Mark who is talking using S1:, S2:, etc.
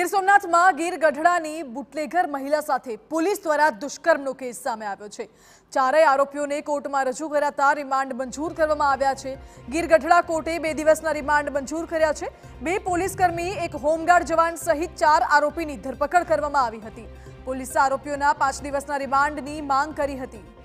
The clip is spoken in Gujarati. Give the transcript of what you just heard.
S1: સોમનાથમાં ગીર ગઢડાની બુટલેગર મહિલા સાથે પોલીસ દ્વારા દુષ્કર્મનો કેસ સામે આવ્યો છે। ચારેય આરોપીઓને કોર્ટમાં રજૂ કરાતા રિમાન્ડ મંજૂર કરવામાં આવ્યા છે। ગીર ગઢડા કોર્ટે 2 દિવસના રિમાન્ડ મંજૂર કર્યા છે। 2 પોલીસકર્મી, એક હોમગાર્ડ જવાન સહિત 4 આરોપીની ધરપકડ કરવામાં આવી હતી। પોલીસે આરોપીઓના 5 દિવસના રિમાન્ડની માંગ કરી હતી।